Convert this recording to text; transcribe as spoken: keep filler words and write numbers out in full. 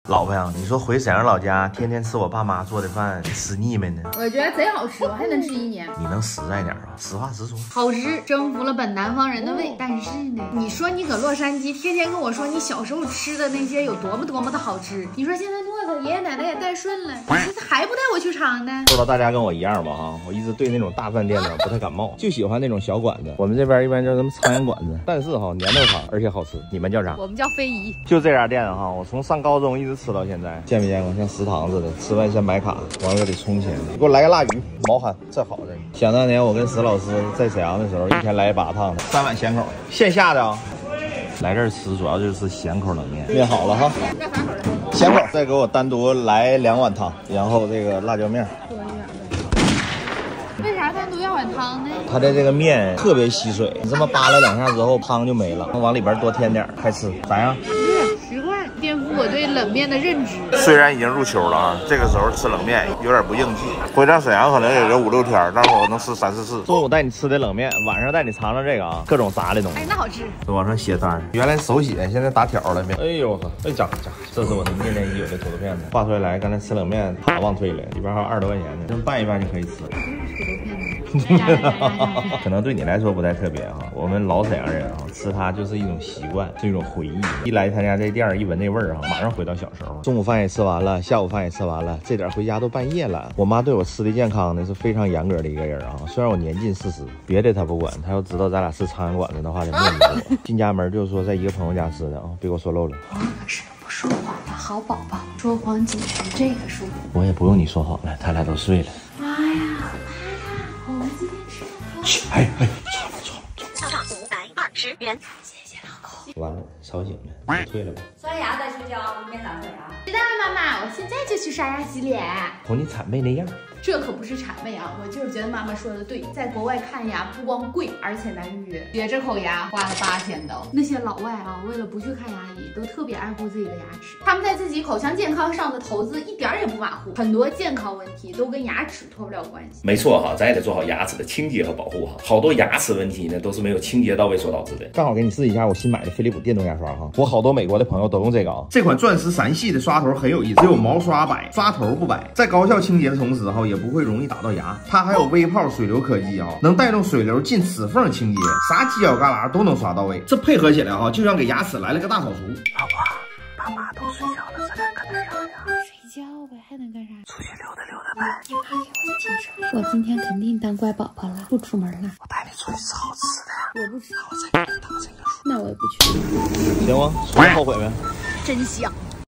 老婆呀，你说回沈阳老家，天天吃我爸妈做的饭，吃腻没呢？ 我觉得贼好吃，我还能吃一年。 你能实在点啊？实话实说。 好吃，征服了本南方人的胃。但是呢，你说你搁洛杉矶，天天跟我说你小时候吃的那些有多么多么的好吃，你说现在诺子爷爷奶奶也带顺了，你还不带我去尝呢？ 不知道大家跟我一样吧？哈，我一直对那种大饭店呢不太感冒，就喜欢那种小馆子。我们这边一般叫什么苍蝇馆子，但是哈年头长，而且好吃。你们叫啥？ 我们叫非遗。 就这家店哈，我从上高中一直吃到现在，见没见过？像食堂似的，吃完先买卡，完了得充钱。你给我来个腊鱼，毛蚶，这好着呢。想当年我跟石老师在沈阳的时候，一天来八趟，三碗咸口，线下的啊。来这儿吃主要就是吃咸口冷面，面好了哈，咸口，再给我单独来两碗汤，然后这个辣椒面。 为啥单独要碗汤呢？ 它的这个面特别吸水，你这么扒拉两下之后，汤就没了，往里边多添点，开吃咋样？ 十块，颠覆我对冷面的认知。 虽然已经入秋了啊，这个时候吃冷面有点不应季。回到沈阳可能也就五六天，但是我能吃三四次。 中午带你吃的冷面，晚上带你尝尝这个啊，各种炸的东西。 哎，那好吃。 往上写单，原来手写，现在打条了呗。 哎呦我操！哎家伙家伙，这是我的念念已久的土豆片子。话说回来，刚才吃冷面，卡忘退了，里边还有二十多块钱呢，这么拌一拌就可以吃了。 土豆片子。 可能对你来说不太特别哈，我们老沈阳人啊，吃它就是一种习惯，是一种回忆。一来他家这店，一闻那味儿哈，马上回到小时候。中午饭也吃完了，下午饭也吃完了，这点回家都半夜了。我妈对我吃的健康呢是非常严格的一个人啊，虽然我年近四十，别的她不管，她要知道咱俩吃苍蝇馆子的话，得面子我。进家门就是说在一个朋友家吃的啊，别给我说漏了。 我可是不说谎的好宝宝，说谎仅是这个数。 我也不用你说谎了，他俩都睡了。 妈呀！我们今天吃的。 哎哎，错了错了错了， 上五百二十元。 谢谢老公。 完了，吵醒了，你退了吧。 刷牙再睡觉，明天早上刷牙。 知道了，妈妈，我现在就去刷牙洗脸。 瞅你谄媚那样。 这可不是谄媚啊，我就是觉得妈妈说的对，在国外看牙不光贵，而且难预约。学这口牙花了八千刀。那些老外啊，为了不去看牙医，都特别爱护自己的牙齿。他们在自己口腔健康上的投资一点也不马虎，很多健康问题都跟牙齿脱不了关系。 没错哈，咱也得做好牙齿的清洁和保护哈。好多牙齿问题呢，都是没有清洁到位所导致的。 正好给你试一下我新买的飞利浦电动牙刷哈，我好多美国的朋友都用这个啊。 这款钻石闪系的刷头很有意思，只有毛刷摆，刷头不摆，在高效清洁的同时哈，也不会容易打到牙。它还有微泡水流科技啊，能带动水流进齿缝清洁，啥犄角旮旯都能刷到位。这配合起来哈，就像给牙齿来了个大扫除。 老婆，爸妈都睡觉了，咱俩干点啥呀？ 睡觉呗，还能干啥？ 出去溜达溜达呗。 你妈给我精神。我今天肯定当乖宝宝了，不出门了。 我带你出去吃好吃的。 我不吃， 我再给你打这个数。 那我也不去。 行吗？说后悔没？ 真香。